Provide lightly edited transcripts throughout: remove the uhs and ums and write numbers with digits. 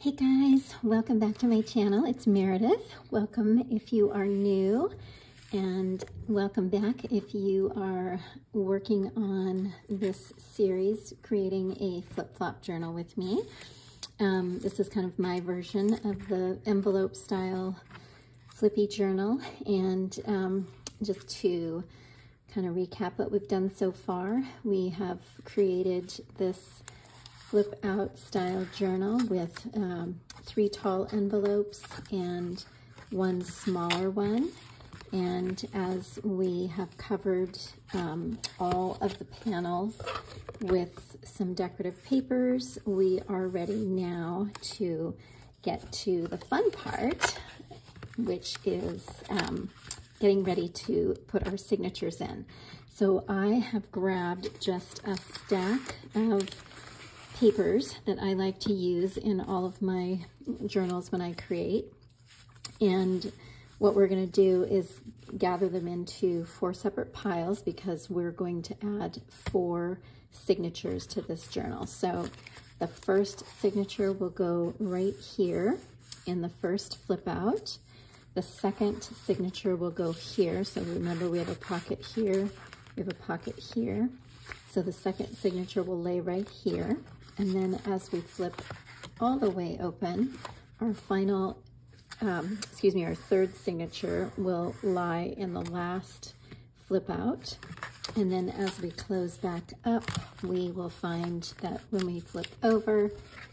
Hey guys, welcome back to my channel. It's Meredith. Welcome if you are new, and welcome back if you are working on this series, creating a flip-flop journal with me. This is kind of my version of the envelope style flippy journal, and just to kind of recap what we've done so far, we have created this flip out style journal with 3 tall envelopes and 1 smaller one. And as we have covered all of the panels with some decorative papers, we are ready now to get to the fun part, which is getting ready to put our signatures in. So I have grabbed just a stack of papers that I like to use in all of my journals when I create. And what we're going to do is gather them into 4 separate piles because we're going to add 4 signatures to this journal. So the first signature will go right here in the first flip out. The second signature will go here. So remember, we have a pocket here, we have a pocket here. So the second signature will lay right here. And then as we flip all the way open, our final, our third signature will lie in the last flip out. And then as we close back up, we will find that when we flip over,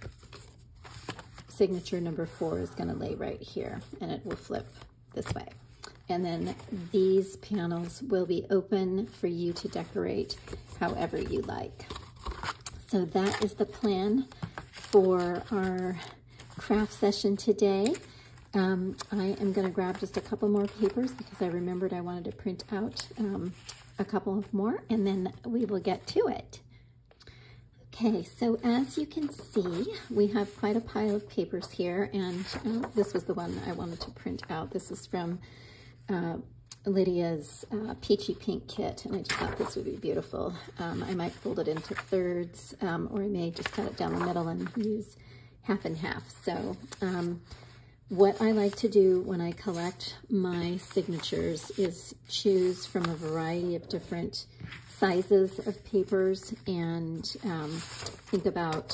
signature number 4 is going to lay right here, and it will flip this way. And then these panels will be open for you to decorate however you like. So that is the plan for our craft session today. I am going to grab just a couple more papers because I remembered I wanted to print out a couple of more, and then we will get to it. Okay, so as you can see, we have quite a pile of papers here, and this was the one I wanted to print out. This is from Lydia's Peachy Pink kit, and I just thought this would be beautiful. I might fold it into thirds, or I may just cut it down the middle and use half and half. So what I like to do when I collect my signatures is choose from a variety of different sizes of papers and think about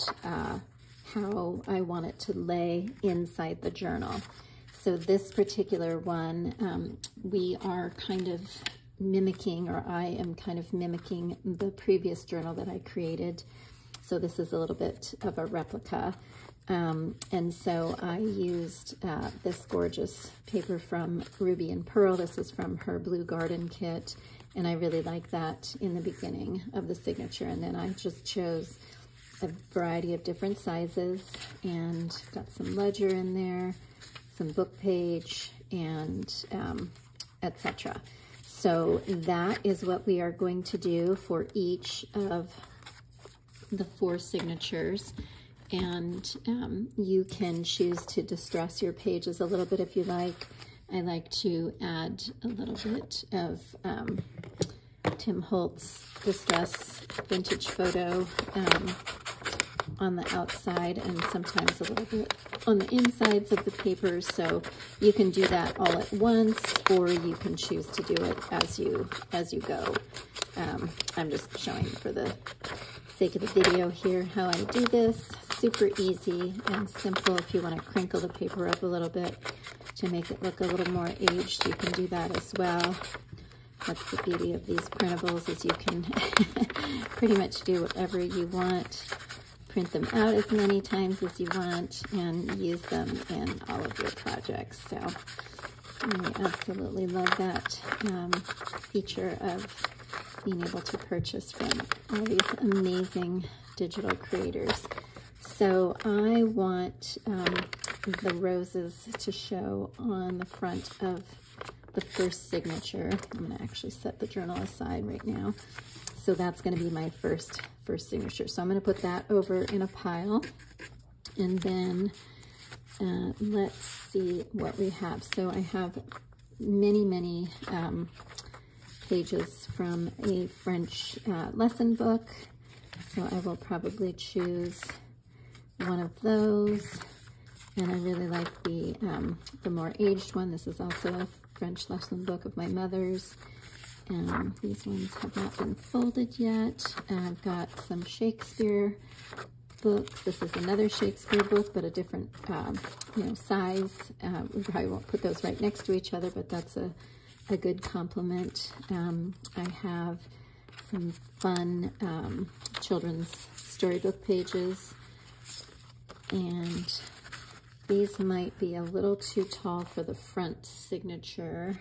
how I want it to lay inside the journal. So this particular one, we are kind of mimicking, or I am kind of mimicking the previous journal that I created. So this is a little bit of a replica. And so I used this gorgeous paper from Ruby and Pearl. This is from her Blue Garden kit. And I really like that in the beginning of the signature. And then I just chose a variety of different sizes and got some ledger in there, some book page, and etc. So that is what we are going to do for each of the 4 signatures. And you can choose to distress your pages a little bit if you like. I like to add a little bit of Tim Holtz Distress Vintage Photo on the outside, and sometimes a little bit on the insides of the papers. So you can do that all at once, or you can choose to do it as you go. I'm just showing for the sake of the video here how I do this. Super easy and simple. If you want to crinkle the paper up a little bit to make it look a little more aged, you can do that as well. That's the beauty of these printables, is you can pretty much do whatever you want. Print them out as many times as you want and use them in all of your projects. So I absolutely love that feature of being able to purchase from all these amazing digital creators. So I want the roses to show on the front of the first signature. I'm going to actually set the journal aside right now. So that's going to be my first signature. So I'm going to put that over in a pile. And then let's see what we have. So I have many pages from a French lesson book. So I will probably choose one of those. And I really like the more aged one. This is also a French lesson book of my mother's. These ones have not been folded yet. I've got some Shakespeare books. This is another Shakespeare book, but a different, size. We probably won't put those right next to each other, but that's a good complement. I have some fun children's storybook pages, and these might be a little too tall for the front signature.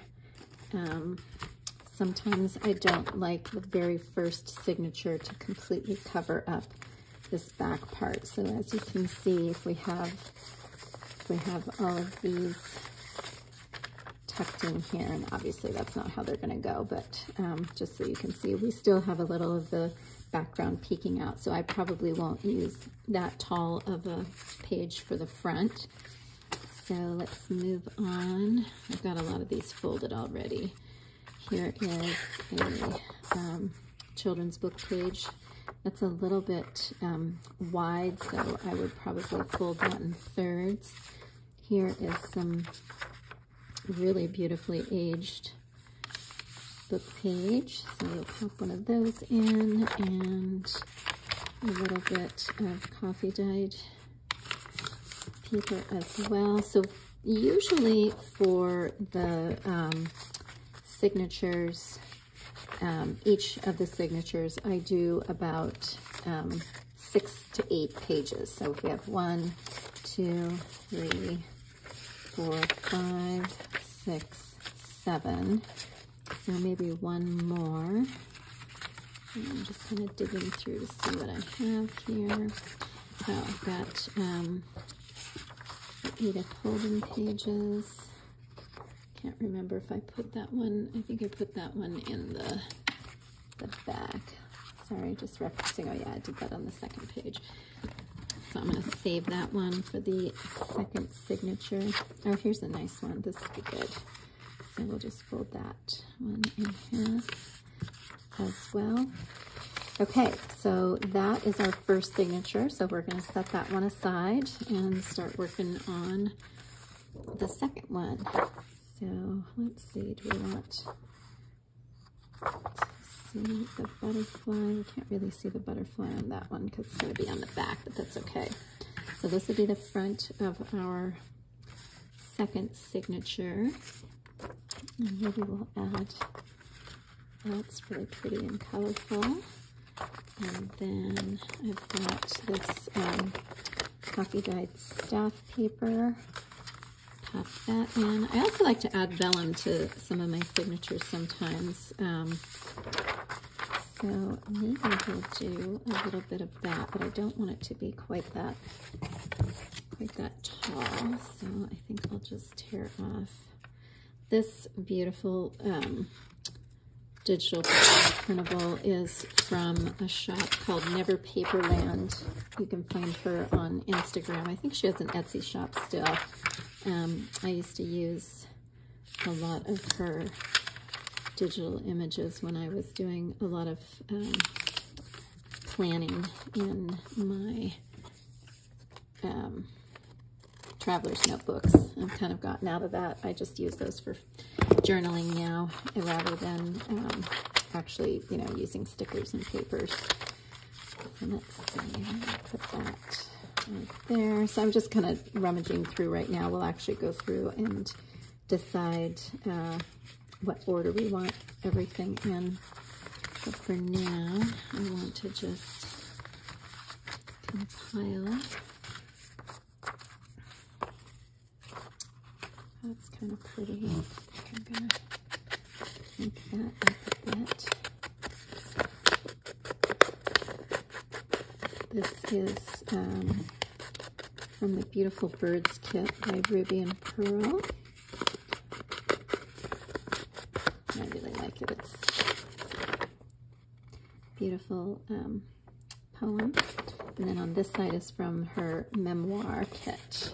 Sometimes I don't like the very first signature to completely cover up this back part. So as you can see, if we have all of these tucked in here, and obviously that's not how they're going to go, but just so you can see, we still have a little of the background peeking out. So I probably won't use that tall of a page for the front. So let's move on. I've got a lot of these folded already. Here is a children's book page. That's a little bit wide, so I would probably fold that in thirds. Here is some really beautifully aged book page. So we'll pop one of those in, and a little bit of coffee dyed paper as well. So usually for the signatures, each of the signatures, I do about 6 to 8 pages. So if we have 1, 2, 3, 4, 5, 6, 7, so maybe one more. And I'm just kind of digging through to see what I have here. Oh, I've got Edith Holden pages. Can't remember if I put that one. I think I put that one in the back. Sorry, just referencing. Oh yeah, I did that on the second page. So I'm going to save that one for the second signature. Oh, here's a nice one. This would be good. So we'll just fold that one in half as well. Okay, so that is our first signature. So we're going to set that one aside and start working on the second one. So let's see, do we want to see the butterfly? We can't really see the butterfly on that one because it's going to be on the back, but that's okay. So this will be the front of our second signature. And maybe we'll add, that's really pretty and colorful. And then I've got this coffee dyed staff paper. Pop that in. I also like to add vellum to some of my signatures sometimes. So maybe we'll do a little bit of that, but I don't want it to be quite that tall. So I think I'll just tear off. This beautiful digital printable is from a shop called Never Paperland. You can find her on Instagram. I think she has an Etsy shop still. I used to use a lot of her digital images when I was doing a lot of planning in my traveler's notebooks. I've kind of gotten out of that. I just use those for journaling now rather than actually, using stickers and papers. So let's see, I'm going to put that right there. So I'm just kind of rummaging through right now. We'll actually go through and decide what order we want everything in. But for now, I want to just compile. That's kind of pretty. I'm going to make that up a bit. This is from the Beautiful Birds kit by Ruby and Pearl. I really like it. It's beautiful poem. And then on this side is from her memoir kit.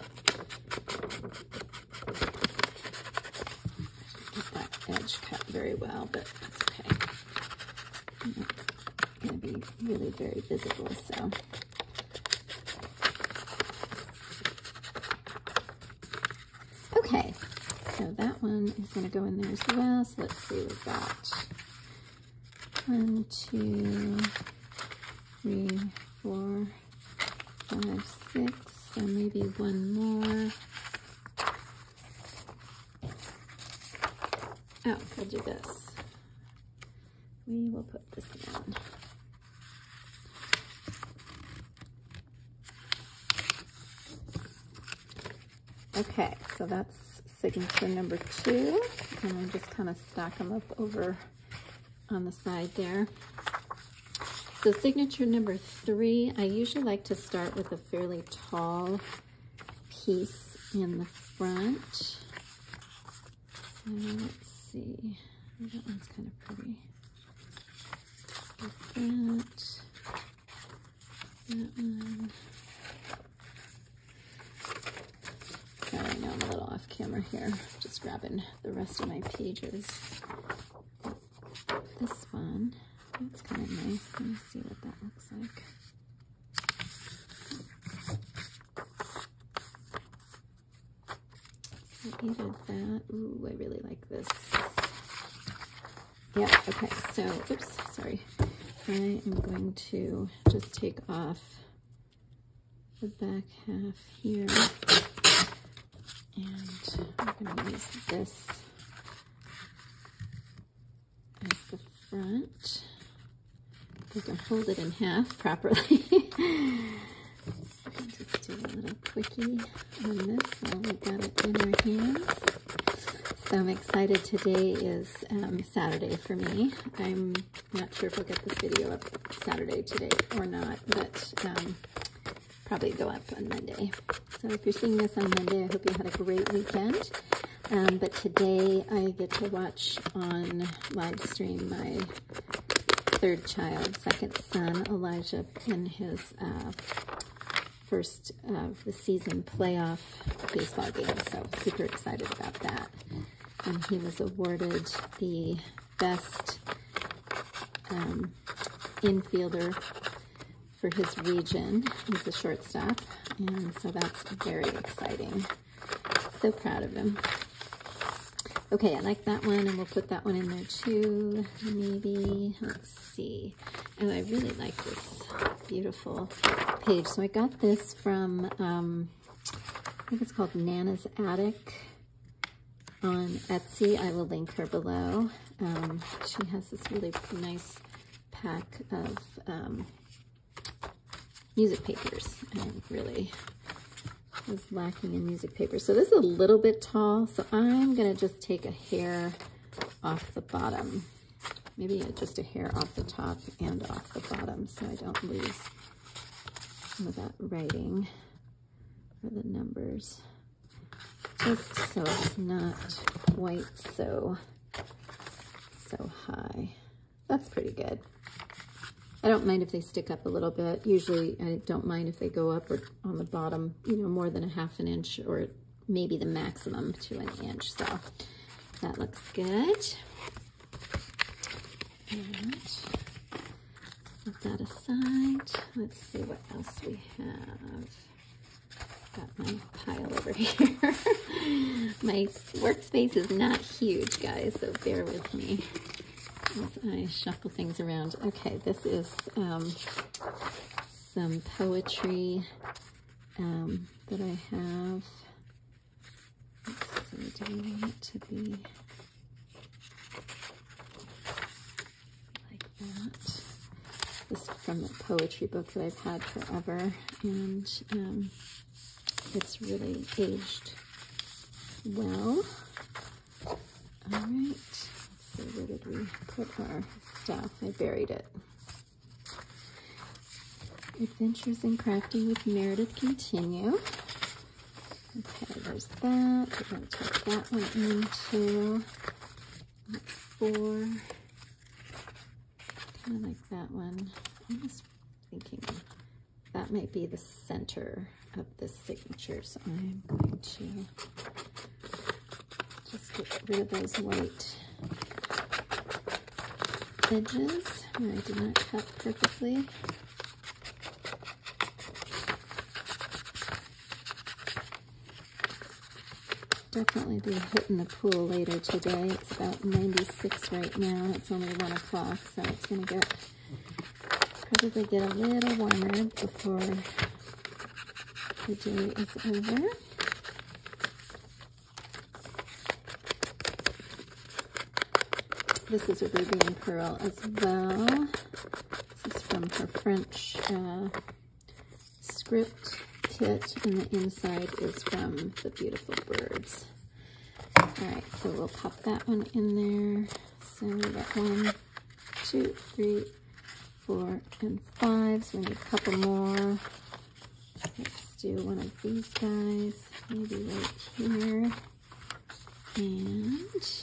Get that edge cut very well, but that's okay. It's going to be really very visible, so. that one is going to go in there as well. So let's see, we've got 1, 2, 3, 4, 5, 6, so maybe one more. Oh, we'll do this. We will put this down. Okay, so that's signature number 2, and I just kind of stack them up over on the side there. So signature number 3, I usually like to start with a fairly tall piece in the front. So let's see, that one's kind of pretty. Like that one. Sorry, I know I'm a little off camera here, just grabbing the rest of my pages. This one, that's kind of nice. Let me see what that looks like. So either that, ooh, I really like this. Yeah, okay, so, oops, sorry. I am going to just take off the back half here. And I'm going to use this as the front. I can hold it in half properly. I'll just do a little quickie on this while we got it in our hands. So I'm excited. Today is Saturday for me. I'm not sure if I'll get this video up Saturday today or not, but probably go up on Monday. So if you're seeing this on Monday, I hope you had a great weekend. But today I get to watch on live stream my third child, second son, Elijah, in his first of the season playoff baseball game. So super excited about that. And he was awarded the best infielder for his region. He's a shortstop, and so that's very exciting. So proud of him. Okay, I like that one, and we'll put that one in there too, maybe. Let's see. Oh, I really like this beautiful page. So I got this from, I think it's called Nana's Attic on Etsy. I will link her below. She has this really nice pack of music papers, and really was lacking in music papers. So this is a little bit tall, so I'm gonna just take a hair off the bottom, maybe just a hair off the top and off the bottom, so I don't lose some of that writing or the numbers, just so it's not quite so high. That's pretty good. I don't mind if they stick up a little bit. Usually I don't mind if they go up or on the bottom, you know, more than a ½ inch, or maybe the maximum to an inch. So that looks good. And set that aside. Let's see what else we have. Got my pile over here. My workspace is not huge, guys, so bear with me as I shuffle things around. Okay, this is some poetry that I have. Let's see, do we want it to be like that? This is from the poetry book that I've had forever, and it's really aged well. All right. So where did we put our stuff? I buried it. Adventures in Crafting with Meredith continue. Okay, there's that. We're going to take that one in too. That's 4. Kind of like that one. I'm just thinking that might be the center of this signature, so I'm going to just get rid of those white edges where I did not cut perfectly. definitely be hitting the pool later today. It's about 96 right now. It's only 1 o'clock, so it's going to probably get a little warmer before the day is over. This is a ruby and pearl as well. This is from her French script kit, and the inside is from the beautiful birds. All right, so we'll pop that one in there. So we got 1, 2, 3, 4, and 5. So we need a couple more. Let's do one of these guys, maybe right here. And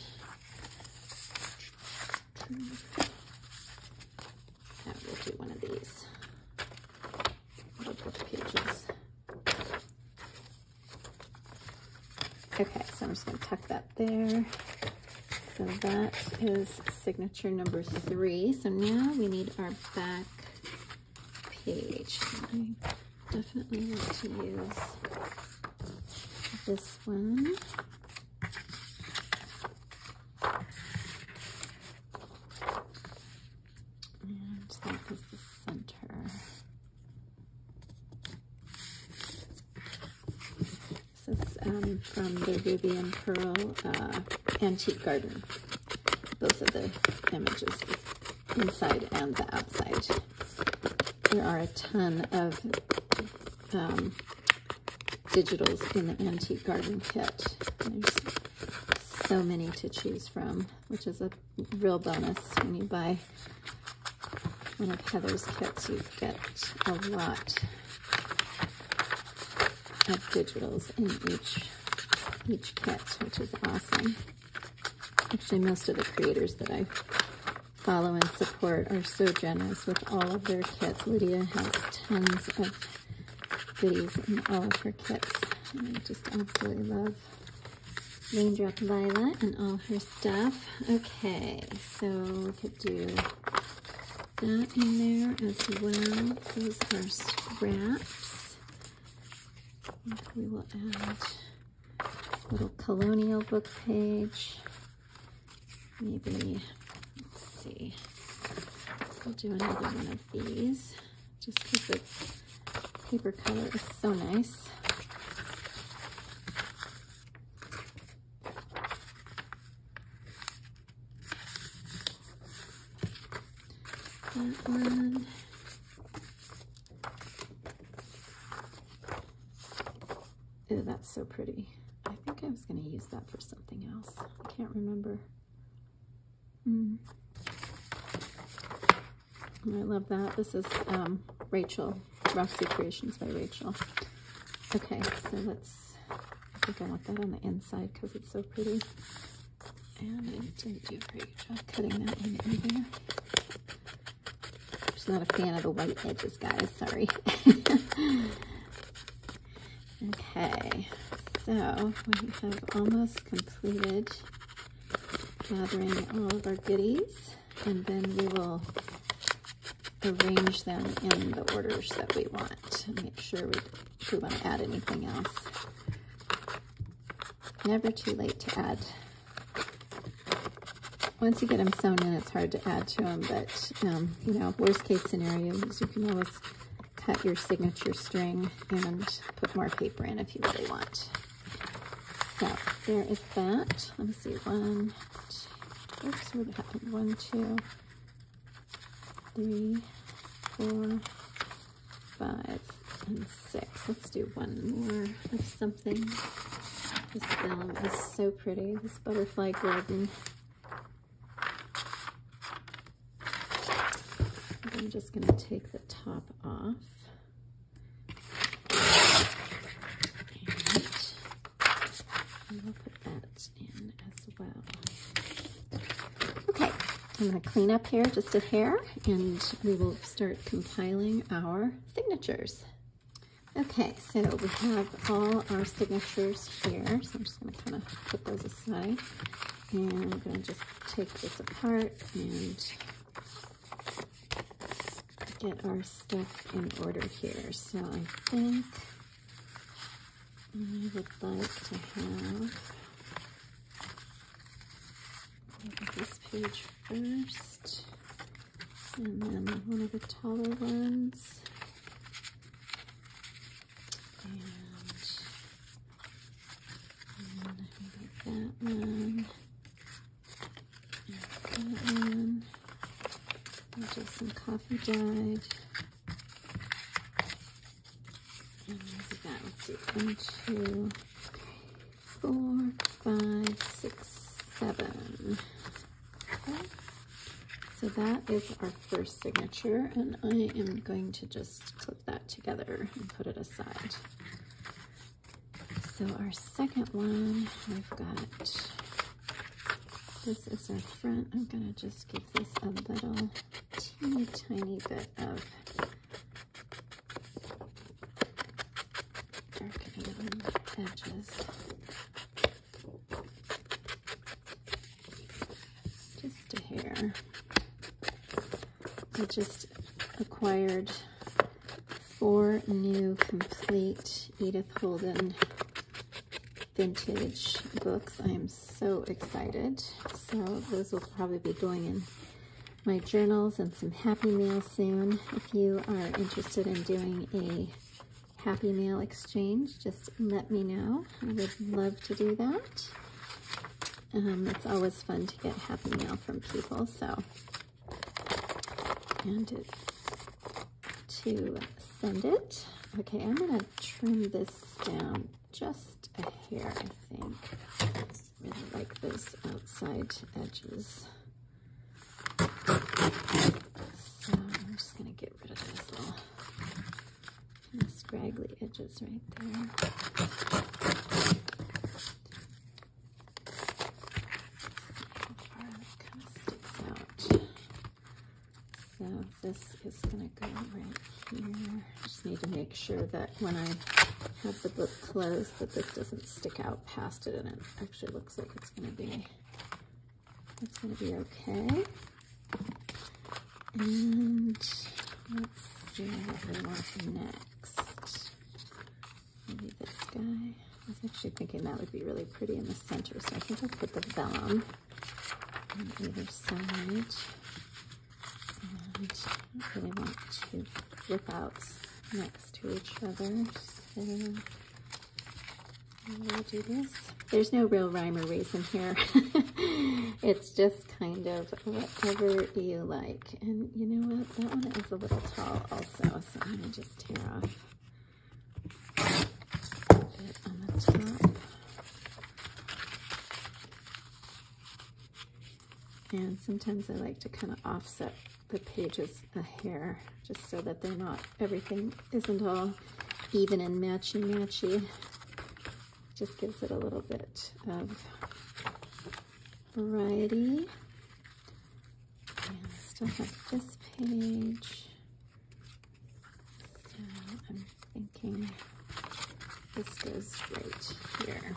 we'll do one of these little book pages. Okay, so I'm just going to tuck that there. So that is signature number 3. So now we need our back page. I definitely want to use this one. And that is the center. This is from the Ruby and Pearl Antique Garden. Both of the images, the inside and the outside. There are a ton of digitals in the Antique Garden kit. There's so many to choose from, which is a real bonus. When you buy one of Heather's kits, you get a lot of digitals in each kit, which is awesome. Actually, most of the creators that I follow and support are so generous with all of their kits. Lydia has tons of goodies in all of her kits. And I just absolutely love Raindrop Lila and all her stuff. Okay, so we could do that in there as well. Those are scraps. And we will add a little colonial book page. Maybe, let's see, we'll do another one of these, just because the paper color is so nice. That one. Oh, that's so pretty. I think I was going to use that for something else. I can't remember. I love that. This is Rachel, Rosie Creations by Rachel. Okay, so let's, I think I want that on the inside because it's so pretty. And I didn't do a great job cutting that one in there. Just not a fan of the white edges, guys, sorry. Okay, so we have almost completed gathering all of our goodies, and then we will arrange them in the orders that we want and make sure if we want to add anything else. Never too late to add. Once you get them sewn in, it's hard to add to them, but you know, worst case scenario is you can always cut your signature string and put more paper in if you really want. So there is that. Let me see, 1, 2, oops, what happened? 1, 2, 3, 4, 5, and 6. Let's do one more of something. This film is so pretty, this butterfly garden. I'm just going to take the top off. And we'll put that in as well. Okay, I'm going to clean up here just a hair, and we will start compiling our signatures. Okay, so we have all our signatures here, so I'm just going to kind of put those aside. And I'm going to just take this apart and get our stuff in order here. So I think I would like to have page first, and then one of the taller ones. And that one. And that one. And just some coffee dyed. And maybe that. Let's see. 1, 2, 4, 5, 6, 7. Okay. So that is our first signature, and I am going to just clip that together and put it aside. So our second one, we've got, this is our front. I'm gonna just give this a little teeny tiny bit of darkening on the edges. Just a hair. I just acquired 4 new complete Edith Holden vintage books. I am so excited. So those will probably be going in my journals and some Happy Mail soon. If you are interested in doing a Happy Mail exchange, just let me know. I would love to do that. It's always fun to get Happy Mail from people, so. And to send it. Okay, I'm gonna trim this down just a hair, I think. I really like those outside edges. So I'm just gonna get rid of those little kind of scraggly edges right there. So this is going to go right here. Just need to make sure that when I have the book closed that this doesn't stick out past it, and it actually looks like it's going to be okay. And let's see what we want next. Maybe this guy. I was actually thinking that would be really pretty in the center, so I think I'll put the vellum on either side. And I really want 2 flip outs next to each other. So we'll do this. There's no real rhyme or reason here. It's just kind of whatever you like. And you know what? That one is a little tall also, so I'm going to just tear off a bit on the top. And sometimes I like to kind of offset the pages a hair, just so that they're not, everything isn't all even and matchy-matchy. Just gives it a little bit of variety. And I still have this page. So I'm thinking this goes right here.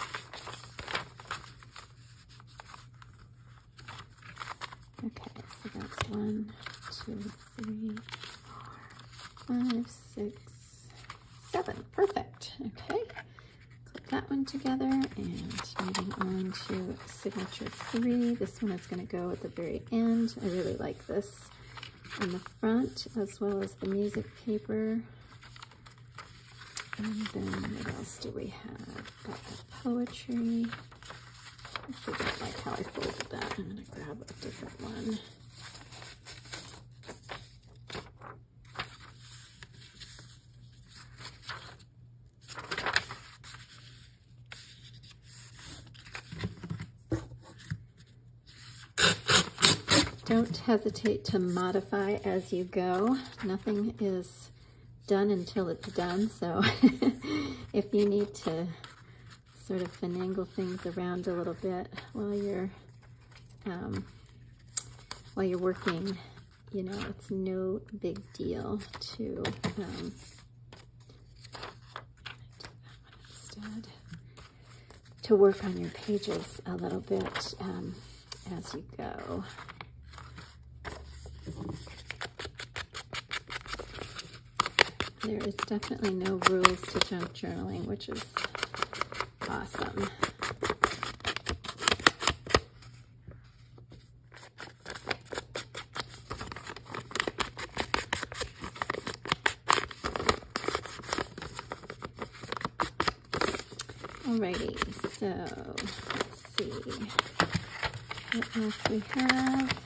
Okay, so that's 1, 2, 3, 4, 5, 6, 7. Perfect. Okay. Clip that one together, and moving on to signature 3. This one is going to go at the very end. I really like this on the front, as well as the music paper. And then what else do we have? Got the poetry. I actually don't like how I folded that. I'm going to grab a different one. Don't hesitate to modify as you go. Nothing is done until it's done, so if you need to sort of finagle things around a little bit while you're working, you know, it's no big deal to to work on your pages a little bit as you go. There is definitely no rules to junk journaling, which is awesome. Alrighty, so let's see what else we have.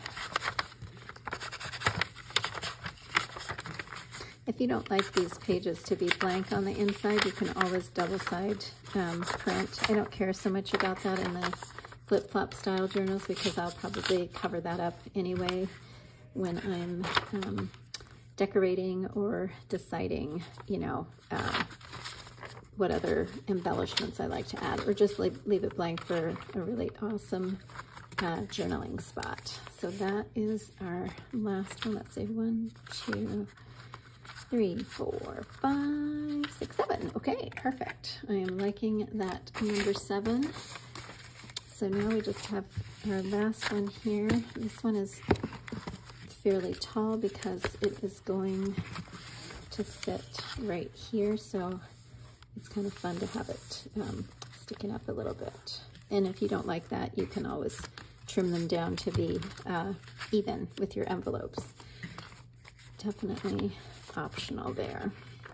If you don't like these pages to be blank on the inside, you can always double-side print. I don't care so much about that in the flip-flop style journals because I'll probably cover that up anyway when I'm decorating or deciding, you know, what other embellishments I like to add, or just leave it blank for a really awesome journaling spot. So that is our last one. Let's see, 1, 2, 3, 4, 5, 6, 7. Okay, perfect. I am liking that number 7. So now we just have our last one here. This one is fairly tall because it is going to sit right here. So it's kind of fun to have it sticking up a little bit. And if you don't like that, you can always trim them down to be even with your envelopes. Definitely optional there.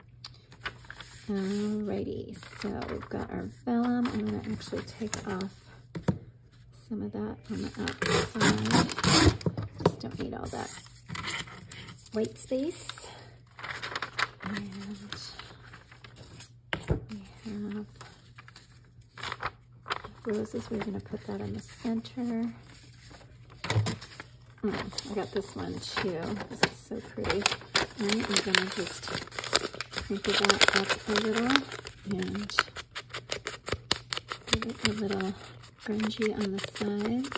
Alrighty, so we've got our vellum. I'm going to actually take off some of that on the outside. Just don't need all that white space. And we have roses. We're going to put that in the center. I got this one too. This is so pretty. And I'm going to just crinkle that up a little and give it a little grungy on the sides.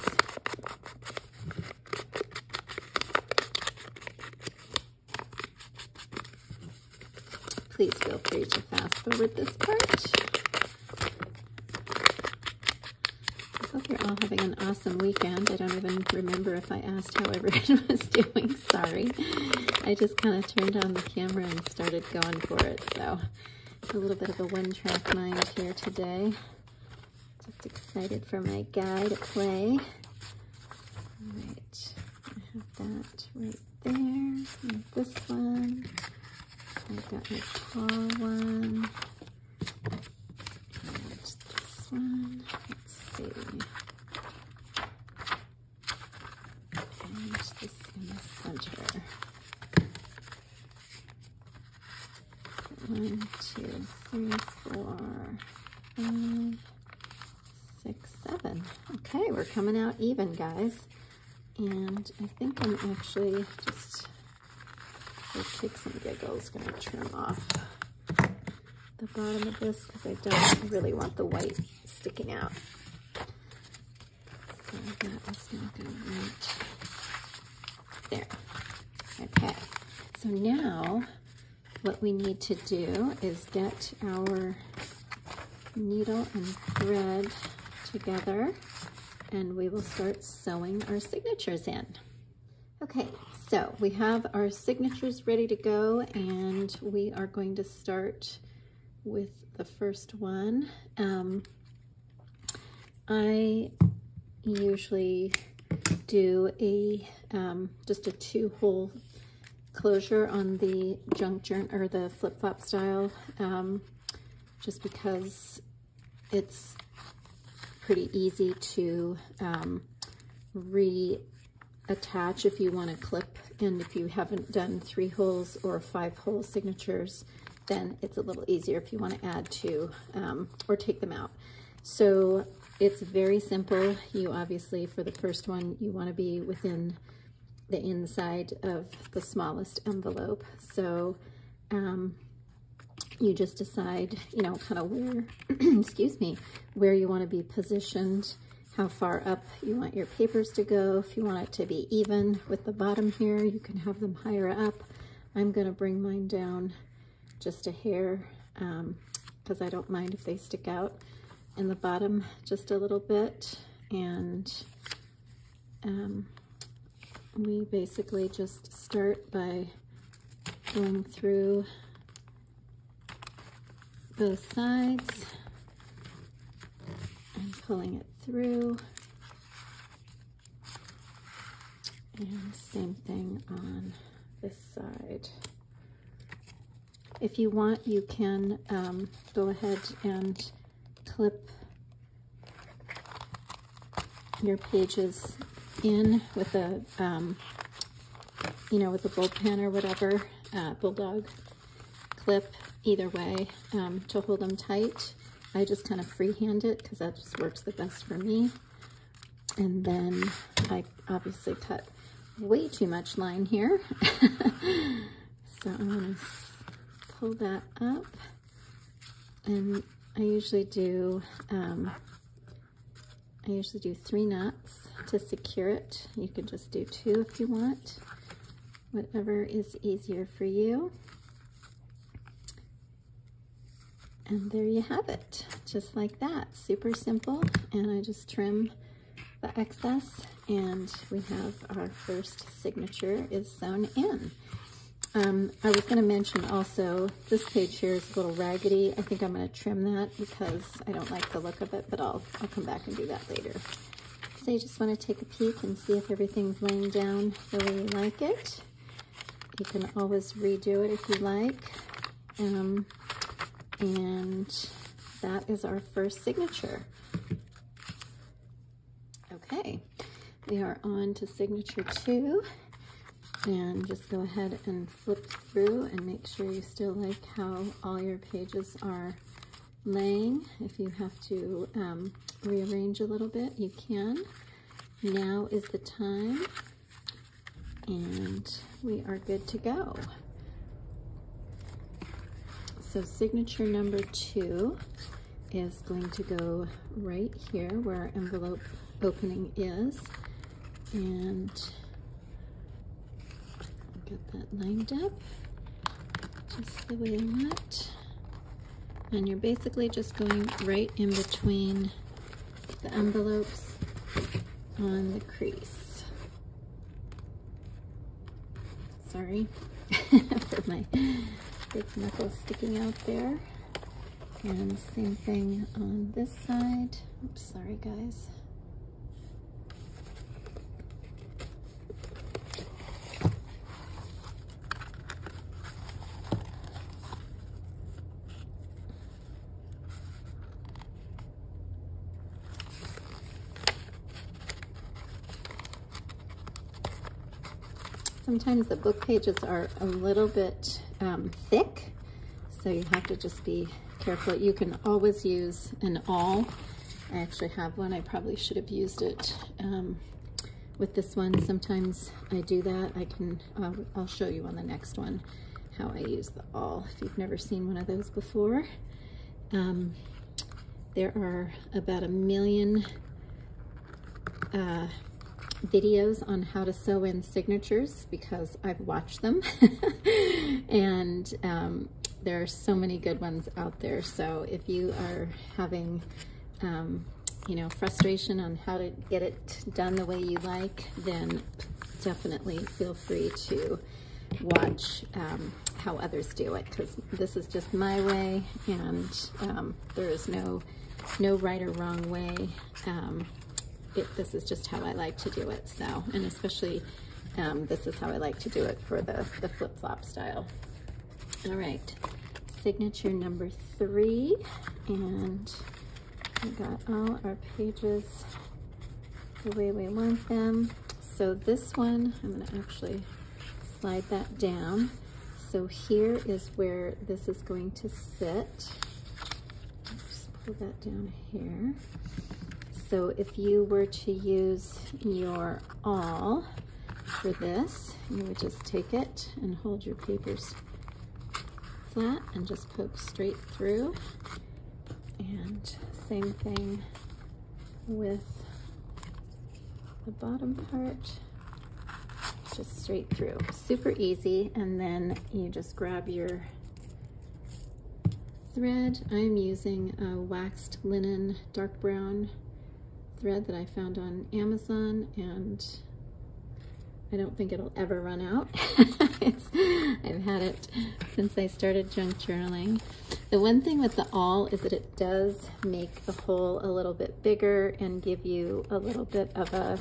Please feel free to fast forward this part. I hope you're all having an awesome weekend. I don't even remember if I asked how everyone was doing. Sorry. I just kind of turned on the camera and started going for it. So it's a little bit of a one-track mind here today. Just excited for my guy to play. All right, I have that right there. And this one. I've got my tall one. And this one. Let's see. And this in the center. 1, 2, 3, 4, 5, 6, 7. Okay, we're coming out even, guys. And I think I'm actually just, for kicks and giggles, going to trim off the bottom of this because I don't really want the white sticking out. So that is not going to work. There. Okay. So now what we need to do is get our needle and thread together, and we will start sewing our signatures in. Okay, so we have our signatures ready to go, and we are going to start with the first one. I usually do a just a 2-hole closure on the junk journal or the flip-flop style, just because it's pretty easy to reattach if you want to clip, and if you haven't done 3 holes or 5-hole signatures, then it's a little easier if you want to add to or take them out. So it's very simple. You obviously, for the first one, you want to be within the inside of the smallest envelope. So you just decide, you know, kind of where, excuse me, where you want to be positioned, how far up you want your papers to go. If you want it to be even with the bottom here, you can have them higher up. I'm going to bring mine down just a hair because I don't mind if they stick out in the bottom just a little bit. And we basically just start by going through both sides and pulling it through, and same thing on this side. If you want, you can go ahead and clip your pages in with a, you know, with a bullpen or whatever, bulldog clip, either way, to hold them tight. I just kind of freehand it because that just works the best for me. And then I obviously cut way too much line here. So I'm going to pull that up. And I usually do 3 knots to secure it. You can just do 2 if you want, whatever is easier for you. And there you have it, just like that, super simple. And I just trim the excess, and we have our first signature is sewn in. I was going to mention also, this page here is a little raggedy. I think I'm going to trim that because I don't like the look of it, but I'll come back and do that later. So you just want to take a peek and see if everything's laying down the way you like it. You can always redo it if you like. And that is our first signature. Okay, we are on to signature 2. And just go ahead and flip through and make sure you still like how all your pages are laying. If you have to rearrange a little bit, you can. Now is the time, and we are good to go. So signature number 2 is going to go right here where our envelope opening is, and get that lined up just the way I want. And you're basically just going right in between the envelopes on the crease. Sorry for my big knuckles sticking out there. And same thing on this side. Oops, sorry guys. Sometimes the book pages are a little bit thick, so you have to just be careful. You can always use an awl. I actually have one. I probably should have used it with this one. Sometimes I do that. I'll show you on the next one how I use the awl if you've never seen one of those before. There are about 1 million videos on how to sew in signatures because I've watched them. And there are so many good ones out there. So if you are having you know, frustration on how to get it done the way you like, then definitely feel free to watch how others do it, because this is just my way, and there is no right or wrong way. This is just how I like to do it. So, and especially this is how I like to do it for the flip-flop style. All right, signature number 3, and we got all our pages the way we want them. So this one, I'm going to actually slide that down. So here is where this is going to sit. Just pull that down here. So if you were to use your awl for this, you would just take it and hold your papers flat and just poke straight through. And same thing with the bottom part, just straight through. Super easy. And then you just grab your thread. I'm using a waxed linen dark brown thread that I found on Amazon, and I don't think it'll ever run out. I've had it since I started junk journaling. The one thing with the awl is that it does make the hole a little bit bigger and give you a little bit of a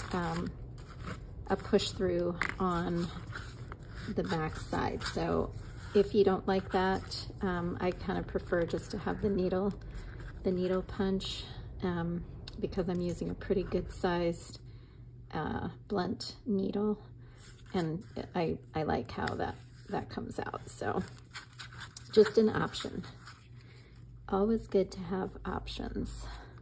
push through on the back side. So if you don't like that, I kind of prefer just to have the needle the needle punch because I'm using a pretty good sized blunt needle, and I like how that comes out. So just an option. Always good to have options.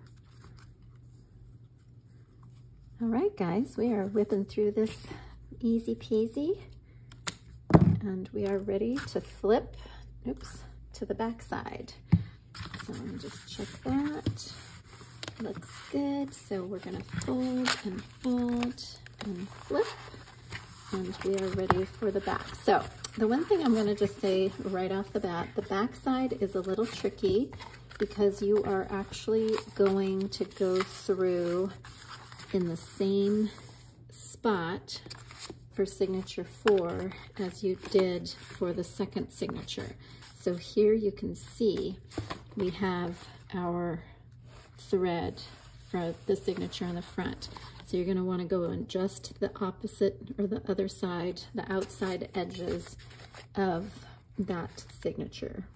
All right, guys, we are whipping through this easy peasy, and we are ready to flip, oops, to the back side. So let me just check that. Looks good. So we're gonna fold and fold and flip, and we are ready for the back. So the one thing I'm gonna just say right off the bat, the back side is a little tricky because you are actually going to go through in the same spot for signature 4 as you did for the second signature. So here you can see we have our thread for the signature on the front. So you're going to want to go on just the opposite or the other side, the outside edges of that signature.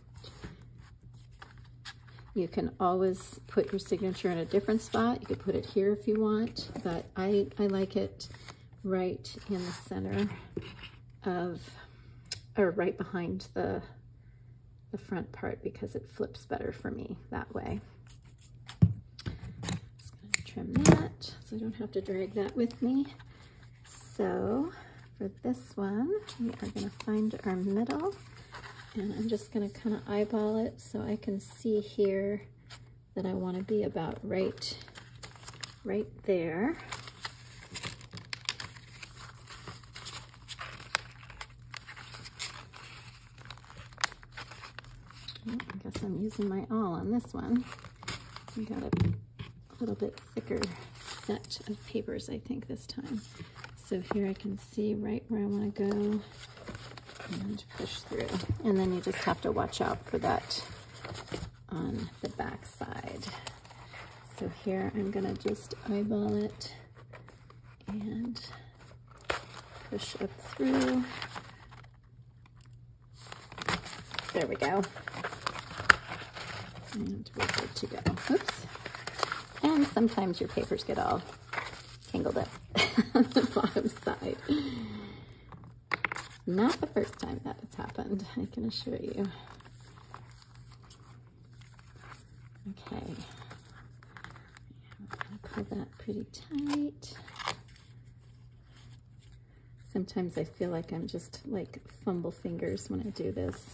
You can always put your signature in a different spot. You could put it here if you want, but I like it right in the center of, or right behind the front part because it flips better for me that way. Just gonna trim that so I don't have to drag that with me. So for this one, we are gonna find our middle. And I'm just going to kind of eyeball it so I can see here that I want to be about right there. Oh, I guess I'm using my awl on this one. I got a little bit thicker set of papers, I think, this time. So here I can see right where I want to go. And push through, and then you just have to watch out for that on the back side. So here I'm gonna just eyeball it and push up through. There we go. And we're good to go. Oops. And sometimes your papers get all tangled up on the bottom side. Not the first time that has happened, I can assure you. Okay, I'm gonna pull that pretty tight. Sometimes I feel like I'm just like fumble fingers when I do this.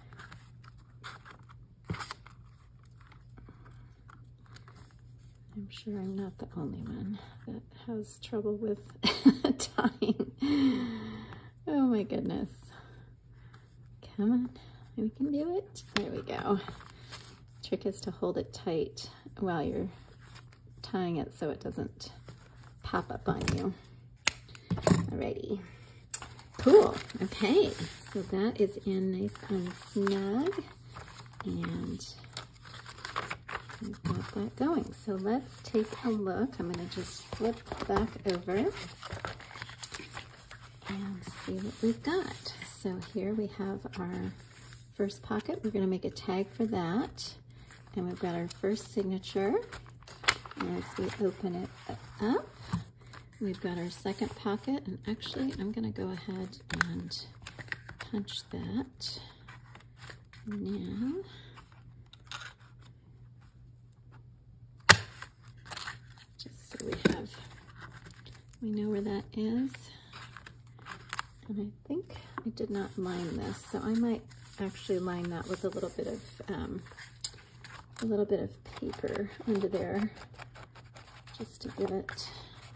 I'm sure I'm not the only one that has trouble with tying. Oh my goodness. Come on, we can do it. There we go. Trick is to hold it tight while you're tying it so it doesn't pop up on you. Alrighty. Cool. Okay, so that is in nice and snug. And we've got that going. So let's take a look. I'm going to just flip back over and see what we've got. So here we have our first pocket. We're going to make a tag for that. And we've got our first signature. As we open it up, we've got our second pocket. And actually, I'm going to go ahead and punch that now. Just so we know where that is. And I think I did not line this, so I might actually line that with a little bit of paper under there, just to give it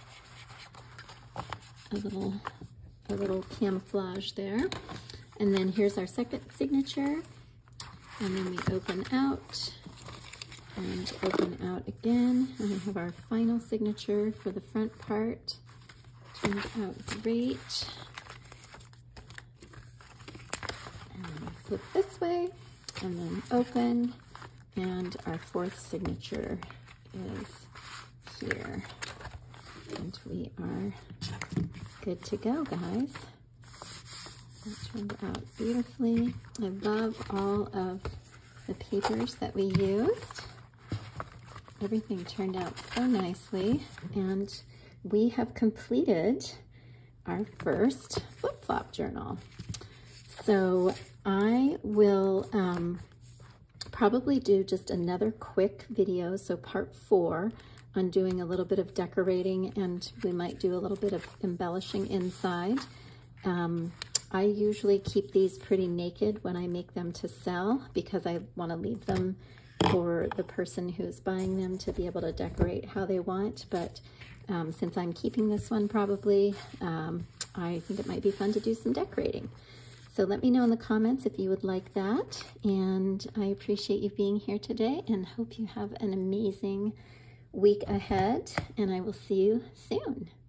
a little camouflage there. And then here's our second signature, and then we open out and open out again, and we have our final signature for the front part. Turns out great. Flip this way and then open, and our fourth signature is here, and we are good to go, guys. That turned out beautifully. I love all of the papers that we used. everything turned out so nicely, and we have completed our first flip-flop journal. So I will probably do just another quick video, so part 4, on doing a little bit of decorating, and we might do a little bit of embellishing inside. I usually keep these pretty naked when I make them to sell because I want to leave them for the person who's buying them to be able to decorate how they want. But since I'm keeping this one probably, I think it might be fun to do some decorating. So let me know in the comments if you would like that. And I appreciate you being here today and hope you have an amazing week ahead. And I will see you soon.